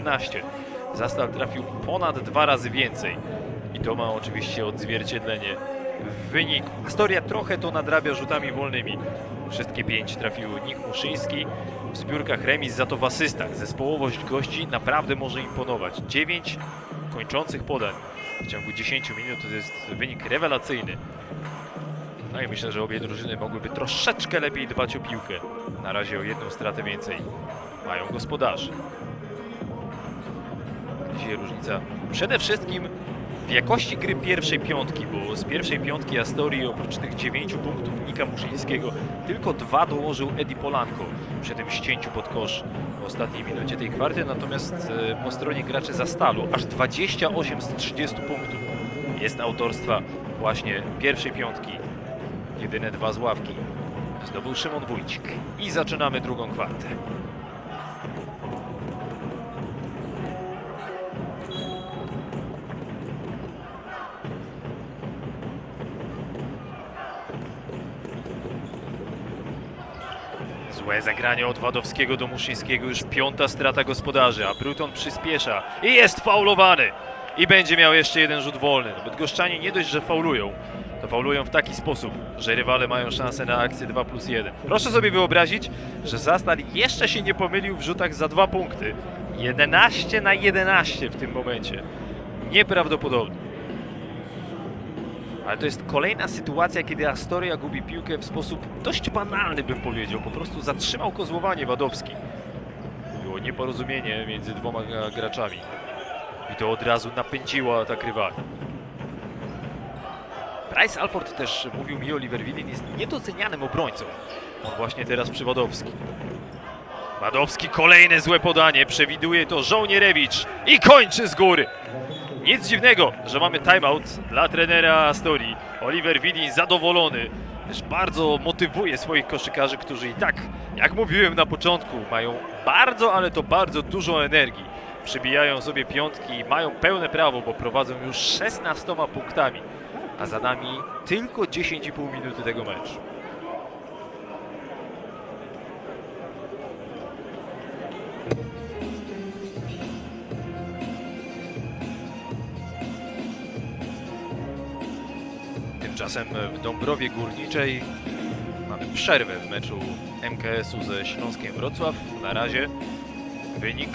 11. Zastal trafił ponad 2 razy więcej. I to ma oczywiście odzwierciedlenie w wyniku. Astoria trochę to nadrabia rzutami wolnymi. Wszystkie 5 trafił Nick Muszyński. W zbiórkach remis, za to w asystach. Zespołowość gości naprawdę może imponować. 9 kończących podań w ciągu 10 minut to jest wynik rewelacyjny. No i myślę, że obie drużyny mogłyby troszeczkę lepiej dbać o piłkę. Na razie o jedną stratę więcej mają gospodarze. Dzisiaj różnica przede wszystkim w jakości gry pierwszej piątki, bo z pierwszej piątki Astorii oprócz tych 9 punktów Nika Muszyńskiego tylko 2 dołożył Edi Polanco przy tym ścięciu pod kosz w ostatniej minucie tej kwarty, natomiast po stronie graczy Zastalu aż 28 z 30 punktów jest autorstwa właśnie pierwszej piątki. Jedyne 2 z ławki zdobył Szymon Wójcik i zaczynamy drugą kwartę. Złe zagranie od Wadowskiego do Muszyńskiego, już 5. strata gospodarzy, a Bruton przyspiesza i jest faulowany. I będzie miał jeszcze jeden rzut wolny. Bydgoszczanie nie dość, że faulują, to faulują w taki sposób, że rywale mają szansę na akcję 2+1. Proszę sobie wyobrazić, że Zastal jeszcze się nie pomylił w rzutach za 2 punkty. 11 na 11 w tym momencie. Nieprawdopodobne. Ale to jest kolejna sytuacja, kiedy Astoria gubi piłkę w sposób dość banalny, bym powiedział. Po prostu zatrzymał kozłowanie Wadowski. Było nieporozumienie między 2 graczami. I to od razu napędziło atak rywali. Bryce Alford też mówił mi, Oliver Wilin jest niedocenianym obrońcą. On właśnie teraz przy Wadowskim. Wadowski, kolejne złe podanie, przewiduje to Żołnierewicz i kończy z góry. Nic dziwnego, że mamy timeout dla trenera Astorii. Oliver Wilin zadowolony, też bardzo motywuje swoich koszykarzy, którzy i tak, jak mówiłem na początku, mają bardzo, ale to bardzo dużo energii. Przybijają sobie piątki i mają pełne prawo, bo prowadzą już 16 punktami, a za nami tylko 10,5 minuty tego meczu. Tymczasem w Dąbrowie Górniczej mamy przerwę w meczu MKS-u ze Śląskiem Wrocław. Na razie wynik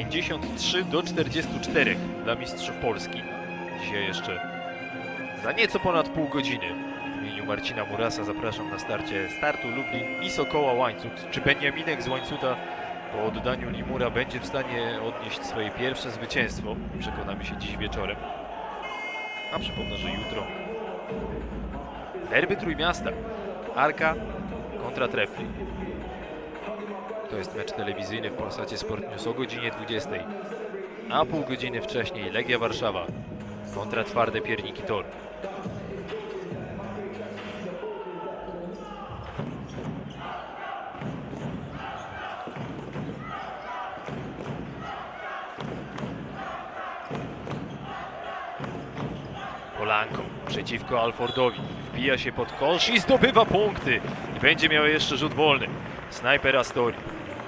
53-44 dla mistrzów Polski. Dzisiaj jeszcze za nieco ponad pół godziny w imieniu Marcina Murasa zapraszam na startu Lublin i Sokoła Łańcut. Czy Beniaminek z Łańcuta po oddaniu Limura będzie w stanie odnieść swoje pierwsze zwycięstwo? Przekonamy się dziś wieczorem. A przypomnę, że jutro derby Trójmiasta. Arka kontra Trefli. To jest mecz telewizyjny w Polsacie Sport News o godzinie 20. A pół godziny wcześniej Legia Warszawa kontra Twarde Pierniki Tor. Polanco przeciwko Alfordowi. Wbija się pod kosz i zdobywa punkty. I będzie miał jeszcze rzut wolny. Snajper Astorii.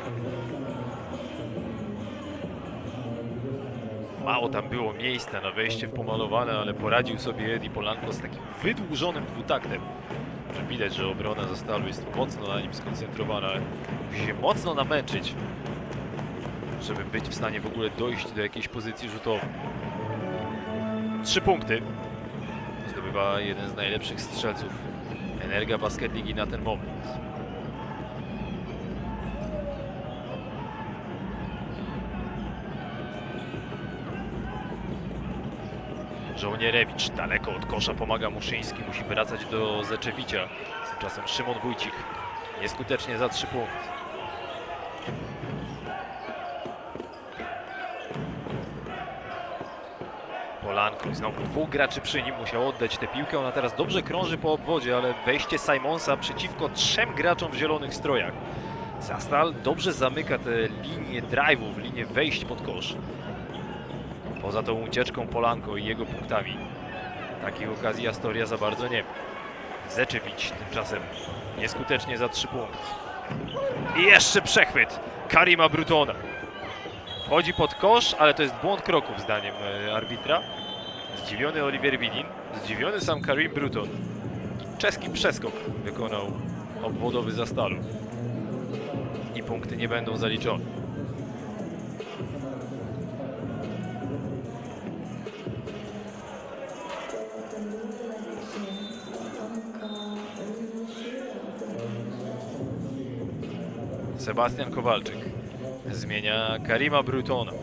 Mało tam było miejsca na wejście w pomalowane, ale poradził sobie Edi Polanco z takim wydłużonym dwutaktem. Że widać, że obrona Zastalu jest mocno na nim skoncentrowana, ale musi się mocno namęczyć, żeby być w stanie w ogóle dojść do jakiejś pozycji rzutowej. 3 punkty. Zdobywa jeden z najlepszych strzelców Energa Basket Ligi na ten moment. Żołnierewicz daleko od kosza, pomaga Muszyński, musi wracać do Zeczewicia. Tymczasem Szymon Wójcik nieskutecznie za 3 punkty. Polanco, znowu 2 graczy przy nim, musiał oddać tę piłkę. Ona teraz dobrze krąży po obwodzie, ale wejście Simonsa przeciwko 3 graczom w zielonych strojach. Zastal dobrze zamyka tę linię drive'ów, linię wejść pod kosz. Poza tą ucieczką Polanco i jego punktami takich okazji Astoria za bardzo nie ma. Zeczewić tymczasem nieskutecznie za 3 punkty. I jeszcze przechwyt Karima Brutona. Wchodzi pod kosz, ale to jest błąd kroków zdaniem arbitra. Zdziwiony Oliver Wilin, zdziwiony sam Karim Bruton. Czeski przeskok wykonał obwodowy za Stalu. I punkty nie będą zaliczone. Sebastian Kowalczyk zmienia Karima Brutona.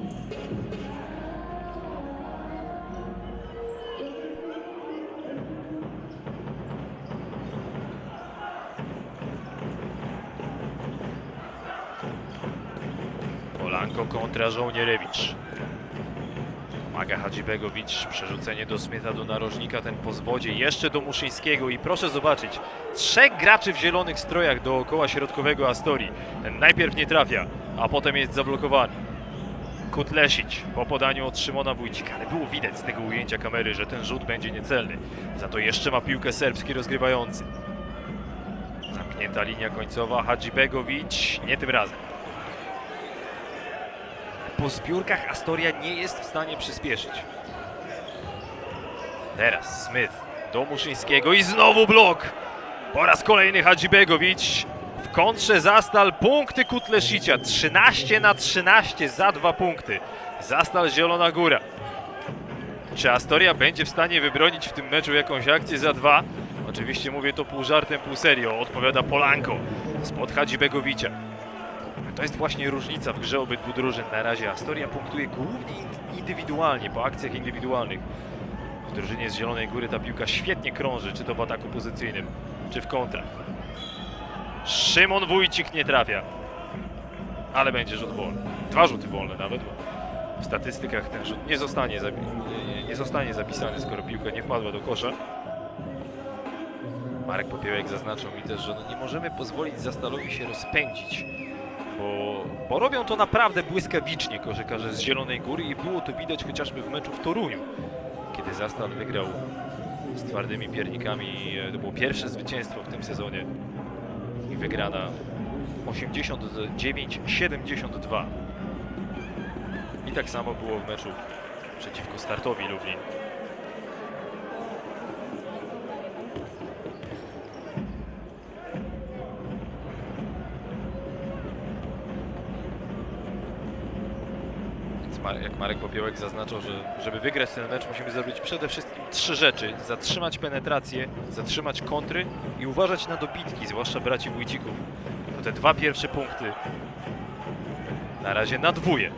Polanko kontra Żołnierewicz. Pomaga Hadżibegowicz, przerzucenie do Smitha, do narożnika, ten po zwodzie, jeszcze do Muszyńskiego i proszę zobaczyć, 3 graczy w zielonych strojach dookoła środkowego Astorii. Ten najpierw nie trafia, a potem jest zablokowany. Kutlesić po podaniu od Szymona Wójcika, ale było widać z tego ujęcia kamery, że ten rzut będzie niecelny. Za to jeszcze ma piłkę serbski rozgrywający. Zamknięta linia końcowa, Hadżibegowicz, nie tym razem. Po zbiórkach Astoria nie jest w stanie przyspieszyć. Teraz Smith do Muszyńskiego i znowu blok. Po raz kolejny Hadżibegowicz. W kontrze za Stal punkty Kutlesicia. 13-13 za 2 punkty. Za Stal Zielona Góra. Czy Astoria będzie w stanie wybronić w tym meczu jakąś akcję za 2? Oczywiście mówię to pół żartem, pół serio. Odpowiada Polanko spod Hadżibegowicza. To jest właśnie różnica w grze obydwu drużyn. Na razie Astoria punktuje głównie indywidualnie, po akcjach indywidualnych. W drużynie z Zielonej Góry ta piłka świetnie krąży, czy to w ataku pozycyjnym, czy w kontrach. Szymon Wójcik nie trafia, ale będzie rzut wolny. 2 rzuty wolne nawet, bo w statystykach ten rzut nie zostanie zapisany, skoro piłka nie wpadła do kosza. Marek Popiełek zaznaczył mi też, że nie możemy pozwolić Zastalowi się rozpędzić, bo robią to naprawdę błyskawicznie koszykarze z Zielonej Góry i było to widać chociażby w meczu w Toruniu, kiedy Zastal wygrał z Twardymi Piernikami. To było pierwsze zwycięstwo w tym sezonie i wygrana 89-72. I tak samo było w meczu przeciwko Startowi Lublin. Jak Marek Popiełek zaznaczył, że żeby wygrać ten mecz musimy zrobić przede wszystkim 3 rzeczy. Zatrzymać penetrację, zatrzymać kontry i uważać na dobitki, zwłaszcza braci Wójcików. To te 2 pierwsze punkty na razie na dwóje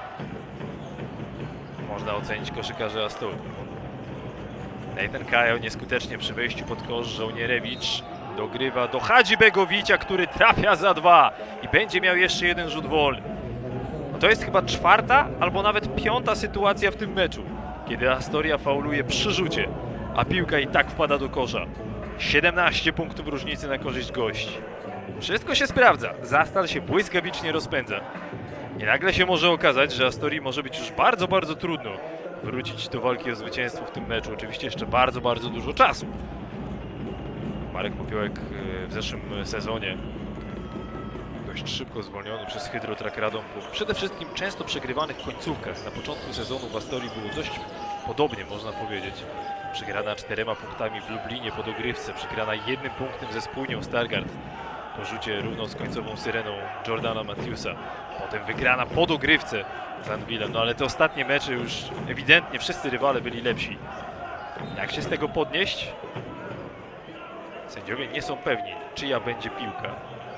można ocenić koszykarze Astorii. Nathan Kyle nieskutecznie przy wejściu pod kosz. Żołnierewicz dogrywa do Hadżibegowicza, który trafia za 2 i będzie miał jeszcze jeden rzut wolny. To jest chyba 4. albo nawet 5. sytuacja w tym meczu, kiedy Astoria fauluje przy rzucie, a piłka i tak wpada do kosza. 17 punktów różnicy na korzyść gości. Wszystko się sprawdza, Zastal się błyskawicznie rozpędza. I nagle się może okazać, że Astorii może być już bardzo, bardzo trudno wrócić do walki o zwycięstwo w tym meczu. Oczywiście jeszcze bardzo, bardzo dużo czasu. Marek Popiełek w zeszłym sezonie dość szybko zwolniony przez Hydrotrack Radom po przede wszystkim często przegrywanych końcówkach. Na początku sezonu w Astorii było dość podobnie, można powiedzieć. Przegrana 4 punktami w Lublinie po dogrywce, przegrana 1 punktem ze Spójnią Stargard po rzucie równo z końcową syreną Jordana Matthewsa. Potem wygrana po dogrywce z Anwilem, no ale te ostatnie mecze już ewidentnie wszyscy rywale byli lepsi. Jak się z tego podnieść? Sędziowie nie są pewni, czyja będzie piłka.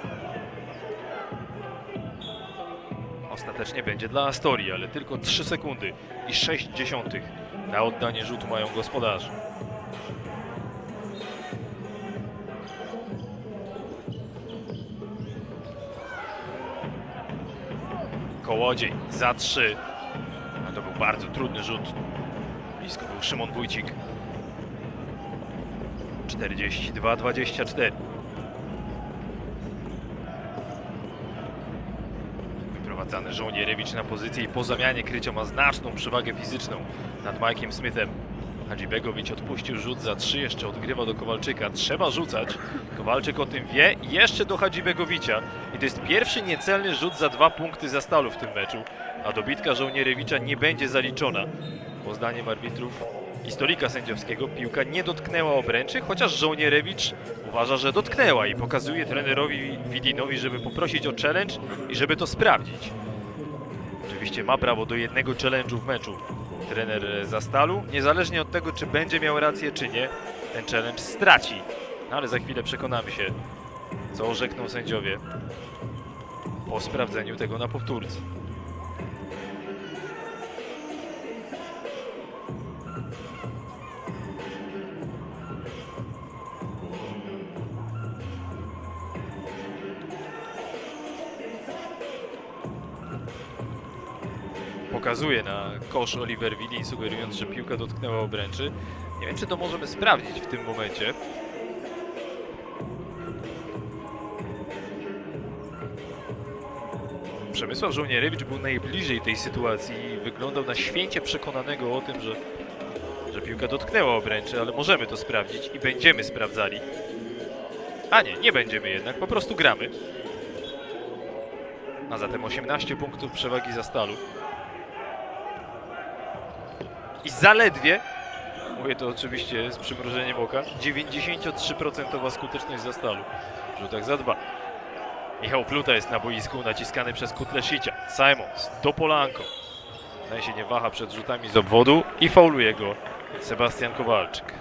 Ostatecznie będzie dla Astorii, ale tylko 3 sekundy i 0,6 na oddanie rzutu mają gospodarze. Kołodziej za 3. A to był bardzo trudny rzut. Blisko był Szymon Wójcik. 42-24. Wyprowadzany Żołnierewicz na pozycję i po zamianie Krycio ma znaczną przewagę fizyczną nad Mike'iem Smithem. Hadżibegowicz odpuścił rzut za 3, jeszcze odgrywa do Kowalczyka. Trzeba rzucać. Kowalczyk o tym wie i jeszcze do Hadżibegowicza. I to jest pierwszy niecelny rzut za 2 punkty za Stalu w tym meczu. a dobitka Żołnierewicza nie będzie zaliczona, bo zdaniem arbitrów i stolika sędziowskiego piłka nie dotknęła obręczy, chociaż Żołnierewicz uważa, że dotknęła i pokazuje trenerowi Widinowi, żeby poprosić o challenge i żeby to sprawdzić. Oczywiście ma prawo do jednego challenge'u w meczu trener Zastalu, niezależnie od tego, czy będzie miał rację, czy nie, ten challenge straci. No ale za chwilę przekonamy się, co orzekną sędziowie po sprawdzeniu tego na powtórce. Pokazuje na kosz Oliver Willi, sugerując, że piłka dotknęła obręczy. Nie wiem, czy to możemy sprawdzić w tym momencie. Przemysław Żołnierewicz był najbliżej tej sytuacji i wyglądał na święcie przekonanego o tym, że piłka dotknęła obręczy, ale możemy to sprawdzić i będziemy sprawdzali. A nie, nie będziemy jednak, po prostu gramy. A zatem 18 punktów przewagi Zastalu. I zaledwie, mówię to oczywiście z przymrużeniem oka, 93% skuteczność Zastalu w rzutach za 2. Michał Pluta jest na boisku, naciskany przez Kutlesicia. Simons do Polanco. Ten się nie waha przed rzutami z obwodu i fauluje go Sebastian Kowalczyk.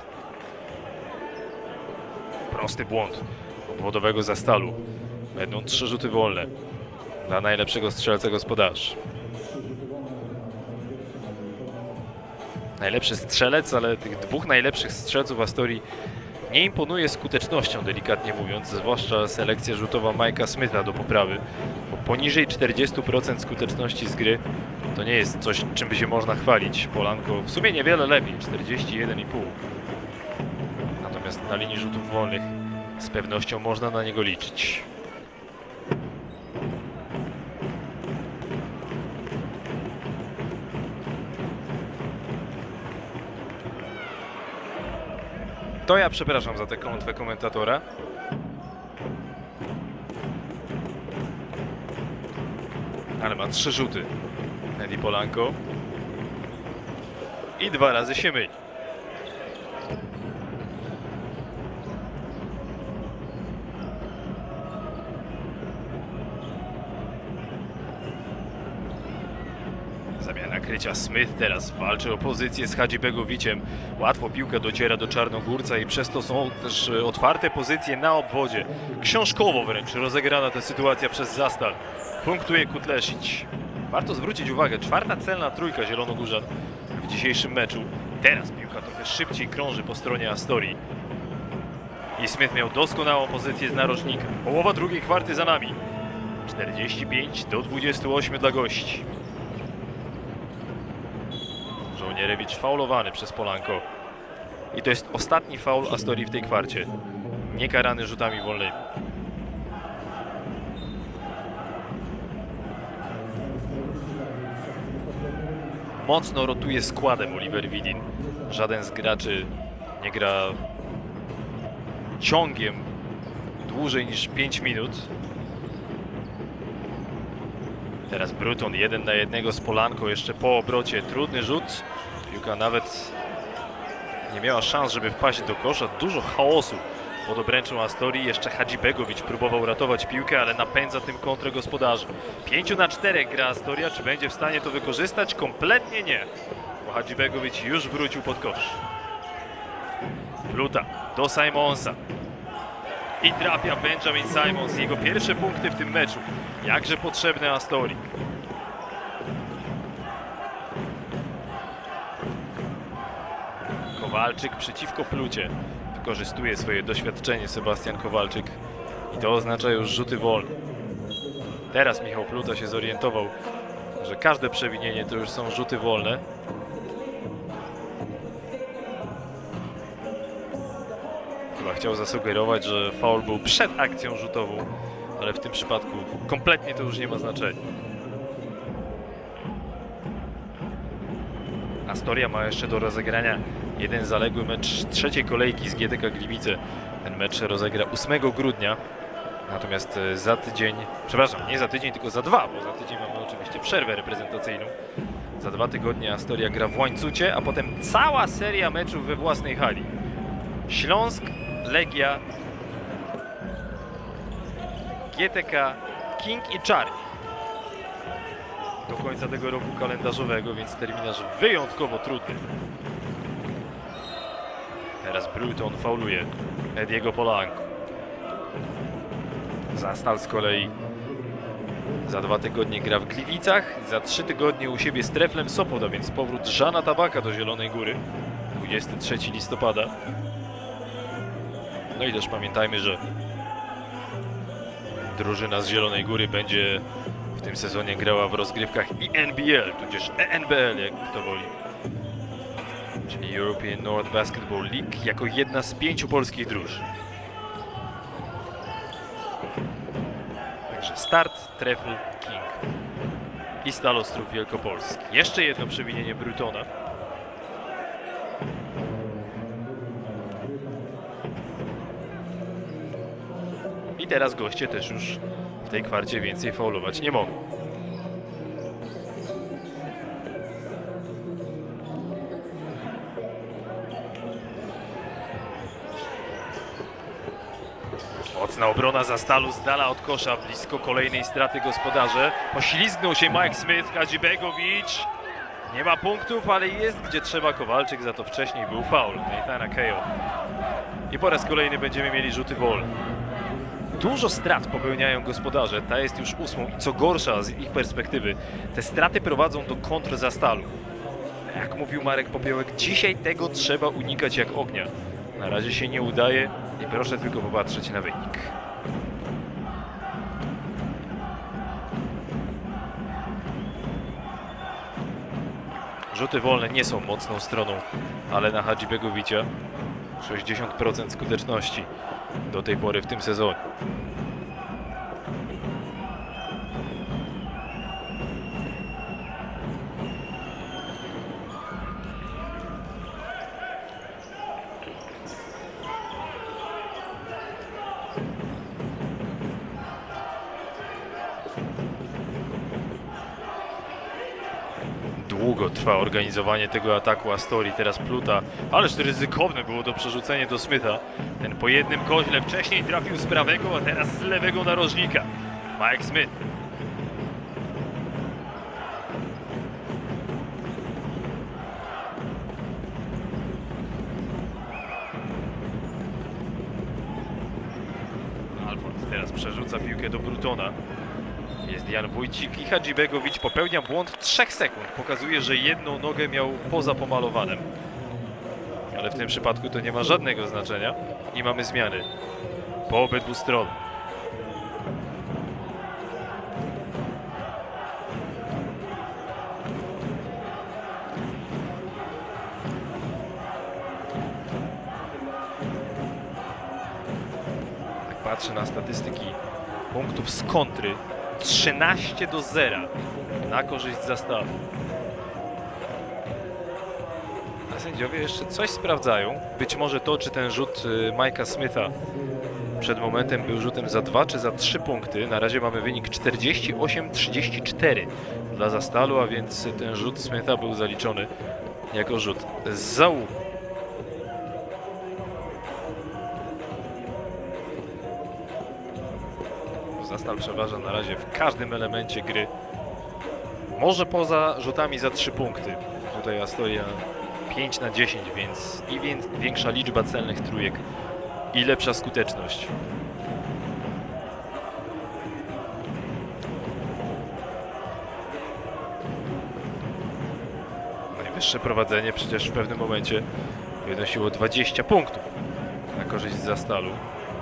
Prosty błąd obwodowego Zastalu. Będą 3 rzuty wolne dla najlepszego strzelca gospodarzy. Najlepszy strzelec, ale tych 2 najlepszych strzelców Astorii nie imponuje skutecznością, delikatnie mówiąc, zwłaszcza selekcja rzutowa Mike'a Smitha do poprawy, bo poniżej 40% skuteczności z gry to nie jest coś, czym by się można chwalić. Polanco w sumie niewiele lepiej, 41,5. Natomiast na linii rzutów wolnych z pewnością można na niego liczyć. To ja przepraszam za tę klątwę komentatora. Ale ma 3 rzuty Eddie Polanco. I 2 razy się myli. Zamiana krycia. Smith teraz walczy o pozycję z Hadżibegowiciem. Łatwo piłka dociera do Czarnogórca i przez to są też otwarte pozycje na obwodzie. Książkowo wręcz rozegrana ta sytuacja przez Zastal. Punktuje Kutlesić. Warto zwrócić uwagę, 4. celna trójka Zielonogórzan w dzisiejszym meczu. Teraz piłka trochę szybciej krąży po stronie Astorii. I Smith miał doskonałą pozycję z narożnika. Połowa drugiej kwarty za nami. 45-28 dla gości. Żołnierewicz faulowany przez Polanco. I to jest ostatni faul Astorii w tej kwarcie. Niekarany rzutami wolnymi. Mocno rotuje składem Oliver Widin. Żaden z graczy nie gra ciągiem dłużej niż 5 minut. Teraz Bruton 1 na 1 z Polanco jeszcze po obrocie. Trudny rzut. Piłka nawet nie miała szans, żeby wpaść do kosza. Dużo chaosu pod obręczą Astorii. Jeszcze Hadżibegowicz próbował ratować piłkę, ale napędza tym kontrę gospodarzy. 5 na 4 gra Astoria. Czy będzie w stanie to wykorzystać? Kompletnie nie, bo Hadżibegowicz już wrócił pod kosz. Pluta do Simonsa. I trafia Benjamin Simons. Jego pierwsze punkty w tym meczu. Jakże potrzebne Astorii. Kowalczyk przeciwko Plucie. Wykorzystuje swoje doświadczenie Sebastian Kowalczyk. I to oznacza już rzuty wolne. Teraz Michał Pluta się zorientował, że każde przewinienie to już są rzuty wolne. Chyba chciał zasugerować, że faul był przed akcją rzutową, ale w tym przypadku kompletnie to już nie ma znaczenia. Astoria ma jeszcze do rozegrania jeden zaległy mecz trzeciej kolejki z GTK Gliwice. Ten mecz rozegra 8 grudnia. Natomiast za tydzień, przepraszam, nie za tydzień, tylko za dwa, bo za tydzień mamy oczywiście przerwę reprezentacyjną. Za 2 tygodnie Astoria gra w Łańcucie, a potem cała seria meczów we własnej hali. Śląsk, Legia, GTK, King i Czarni. Do końca tego roku kalendarzowego, więc terminarz wyjątkowo trudny. Teraz Bruton fauluje Ediego Polanco. Zastal z kolei za 2 tygodnie gra w Gliwicach, za 3 tygodnie u siebie z Treflem Sopot, a więc powrót Żana Tabaka do Zielonej Góry. 23 listopada. No i też pamiętajmy, że drużyna z Zielonej Góry będzie w tym sezonie grała w rozgrywkach i NBL, tudzież ENBL, jak kto woli. Czyli European North Basketball League, jako jedna z 5 polskich drużyn. Także Start, Trefl, King i Stal Ostrów Wielkopolski. Jeszcze jedno przewinienie Brutona. I teraz goście też już w tej kwarcie więcej faulować nie mogą. Mocna obrona za Stalu z dala od kosza, blisko kolejnej straty gospodarze. Poślizgnął się Mike Smith, Hadzibegowicz. Nie ma punktów, ale jest gdzie trzeba. Kowalczyk, za to wcześniej był faul Nathana Kejo. I po raz kolejny będziemy mieli rzuty wolne. Dużo strat popełniają gospodarze, ta jest już 8. I co gorsza z ich perspektywy, te straty prowadzą do kontr za Stalu. Jak mówił Marek Popiołek, dzisiaj tego trzeba unikać jak ognia. Na razie się nie udaje i proszę tylko popatrzeć na wynik. Rzuty wolne nie są mocną stroną, ale na Hadzibegowicza 60% skuteczności do tej pory w tym sezonie. Długo trwa organizowanie tego ataku Astorii, teraz Pluta, ależ to ryzykowne było to przerzucenie do Smitha. Ten po jednym koźle wcześniej trafił z prawego, a teraz z lewego narożnika. Mike Smith. Alford teraz przerzuca piłkę do Brutona. Jest Jan Wójcik i Hadzibegowicz popełnia błąd 3 sekund. Pokazuje, że jedną nogę miał poza pomalowanym. Ale w tym przypadku to nie ma żadnego znaczenia. I mamy zmiany po obydwu stronach. Jak patrzę na statystyki punktów z kontry, 13-0 na korzyść Zastawu. A sędziowie jeszcze coś sprawdzają. Być może to, czy ten rzut Mike'a Smitha przed momentem był rzutem za 2 czy za 3 punkty. Na razie mamy wynik 48-34 dla Zastalu, a więc ten rzut Smitha był zaliczony jako rzut z załuku. Zastal przeważa na razie w każdym elemencie gry. Może poza rzutami za 3 punkty. Tutaj Astoria 5 na 10, więc i większa liczba celnych trójek i lepsza skuteczność. Najwyższe prowadzenie przecież w pewnym momencie wynosiło 20 punktów na korzyść Zastalu.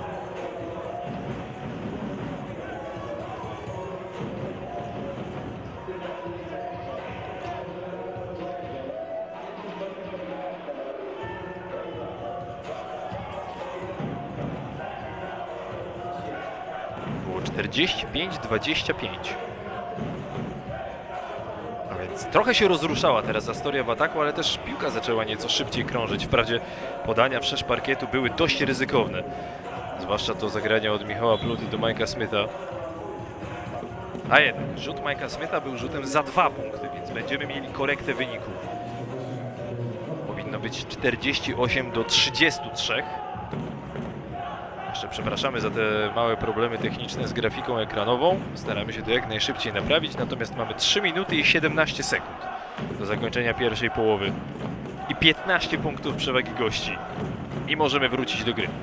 Było 45-25. A więc trochę się rozruszała teraz Astoria w ataku, ale też piłka zaczęła nieco szybciej krążyć. Wprawdzie podania wszerz parkietu były dość ryzykowne. Zwłaszcza to zagranie od Michała Pluty do Mike'a Smitha. A jednak, rzut Mike'a Smitha był rzutem za 2 punkty, więc będziemy mieli korektę wyniku. Powinno być 48-33. Jeszcze przepraszamy za te małe problemy techniczne z grafiką ekranową. Staramy się to jak najszybciej naprawić, natomiast mamy 3 minuty i 17 sekund do zakończenia pierwszej połowy. I 15 punktów przewagi gości. I możemy wrócić do gry.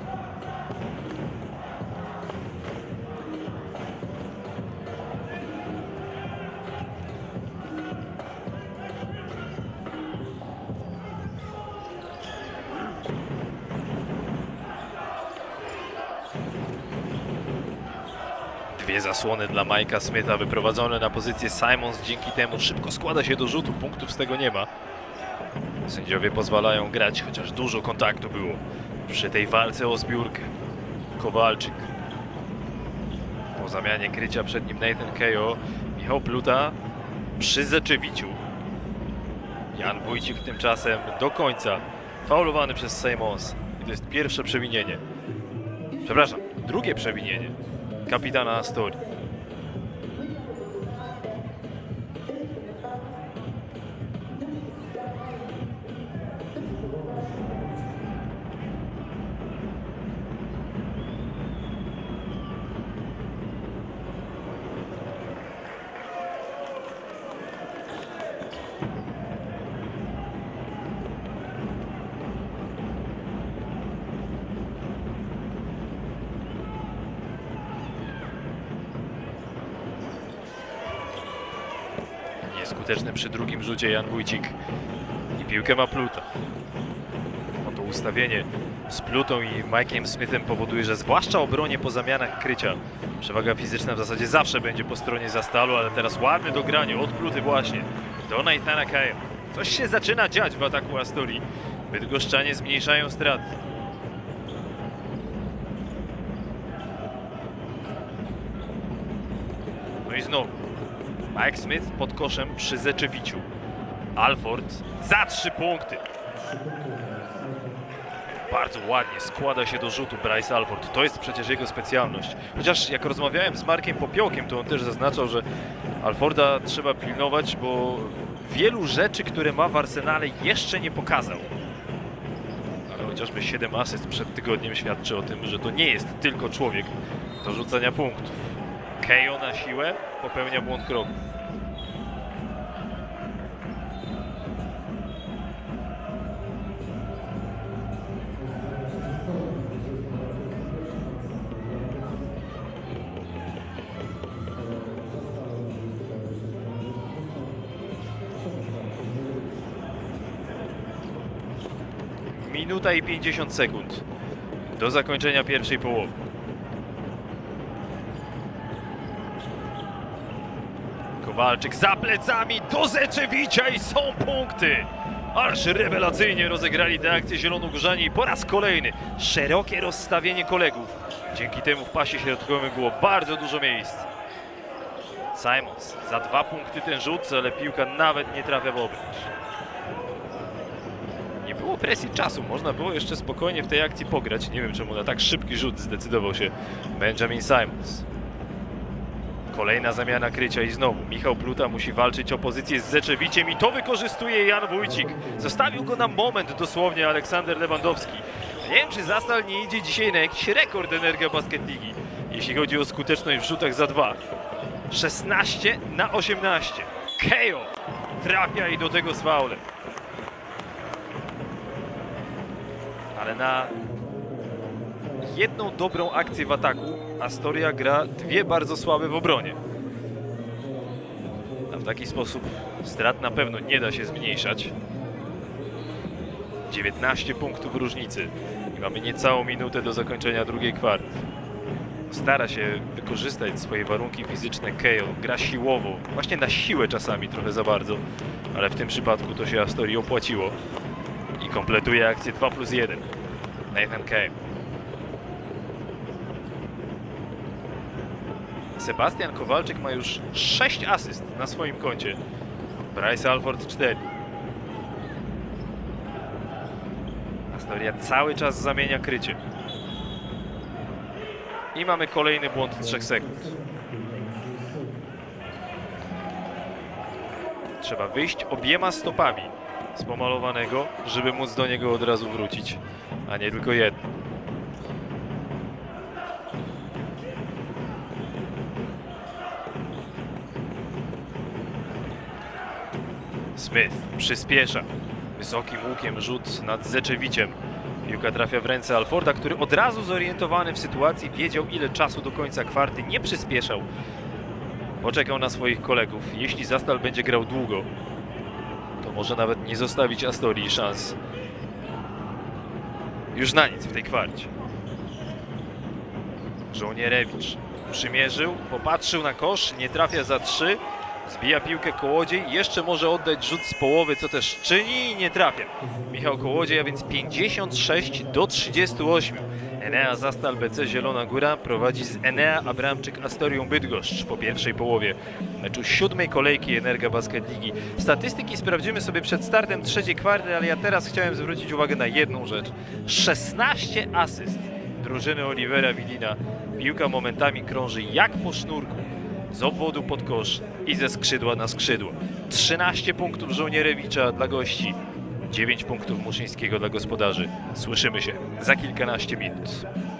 Dwie zasłony dla Mike'a Smitha wyprowadzone na pozycję Simons. Dzięki temu szybko składa się do rzutu. Punktów z tego nie ma. Sędziowie pozwalają grać, chociaż dużo kontaktu było przy tej walce o zbiórkę. Kowalczyk. Po zamianie krycia przed nim Nathan Kejo. Michał Pluta przy Zeczewiciu. Jan Wójcik tymczasem do końca faulowany przez Simons. I to jest pierwsze przewinienie. Przepraszam, drugie przewinienie kapitana Astorii. Skuteczny przy drugim rzucie Jan Wójcik. I piłkę ma Pluta. To ustawienie z Plutą i Mike'em Smithem powoduje, że zwłaszcza obronie po zamianach krycia przewaga fizyczna w zasadzie zawsze będzie po stronie Zastalu, ale teraz ładne dogranie od Pluty właśnie do Nathana Kejo. Coś się zaczyna dziać w ataku Astorii. Bydgoszczanie zmniejszają straty. No i znowu Mike Smith pod koszem przy Zeczewiciu. Alford za 3 punkty. Bardzo ładnie składa się do rzutu Bryce Alford. To jest przecież jego specjalność. Chociaż jak rozmawiałem z Markiem Popiołkiem, to on też zaznaczał, że Alforda trzeba pilnować, bo wielu rzeczy, które ma w arsenale, jeszcze nie pokazał. Ale chociażby 7 asyst przed tygodniem świadczy o tym, że to nie jest tylko człowiek do rzucania punktów. Kejo na siłę popełnia błąd kroku. Minuta i 50 sekund do zakończenia pierwszej połowy. Kowalczyk za plecami do Zeczewicia i są punkty! Aż rewelacyjnie rozegrali tę akcję zielonogórzanie i po raz kolejny szerokie rozstawienie kolegów. Dzięki temu w pasie środkowym było bardzo dużo miejsc. Simons za 2 punkty ten rzut, ale piłka nawet nie trafia w obręcz. Nie było presji czasu, można było jeszcze spokojnie w tej akcji pograć. Nie wiem, czemu na tak szybki rzut zdecydował się Benjamin Simons. Kolejna zamiana krycia i znowu Michał Pluta musi walczyć o pozycję z Zeczewiciem i to wykorzystuje Jan Wójcik. Zostawił go na moment dosłownie Aleksander Lewandowski. Nie wiem, czy Zastal nie idzie dzisiaj na jakiś rekord Energia Basket Ligi, jeśli chodzi o skuteczność w rzutach za 2. 16/18. Kejo trafia i do tego z faulem. Ale na jedną dobrą akcję w ataku Astoria gra 2 bardzo słabe w obronie. A w taki sposób strat na pewno nie da się zmniejszać. 19 punktów różnicy i mamy niecałą minutę do zakończenia drugiej kwarty. Stara się wykorzystać swoje warunki fizyczne Kejo, gra siłowo, właśnie na siłę czasami trochę za bardzo, ale w tym przypadku to się Astorii opłaciło i kompletuje akcję 2+1. Nathan Kejo. Sebastian Kowalczyk ma już 6 asyst na swoim koncie. Bryce Alford 4. Astoria cały czas zamienia krycie. I mamy kolejny błąd 3 sekund. Trzeba wyjść obiema stopami z pomalowanego, żeby móc do niego od razu wrócić, a nie tylko jedną. Smith przyspiesza. Wysokim łukiem rzut nad Zeczewiciem. Piłka trafia w ręce Alforda, który od razu zorientowany w sytuacji wiedział, ile czasu do końca kwarty, nie przyspieszał. Poczekał na swoich kolegów. Jeśli Zastal będzie grał długo, to może nawet nie zostawić Astorii szans. Już na nic w tej kwarcie. Żołnierewicz przymierzył, popatrzył na kosz, nie trafia za 3. Zbija piłkę Kołodziej, jeszcze może oddać rzut z połowy, co też czyni i nie trafia. Michał Kołodziej, a więc 56-38. Enea Zastal BC Zielona Góra prowadzi z Enea Abramczyk Astorią Bydgoszcz po pierwszej połowie meczu 7. kolejki Energa Basket Ligi. Statystyki sprawdzimy sobie przed startem trzeciej kwarty, ale ja teraz chciałem zwrócić uwagę na jedną rzecz. 16 asyst drużyny Olivera Wilina. Piłka momentami krąży jak po sznurku. Z obwodu pod kosz i ze skrzydła na skrzydło. 13 punktów Żołnierewicza dla gości, 9 punktów Muszyńskiego dla gospodarzy. Słyszymy się za kilkanaście minut.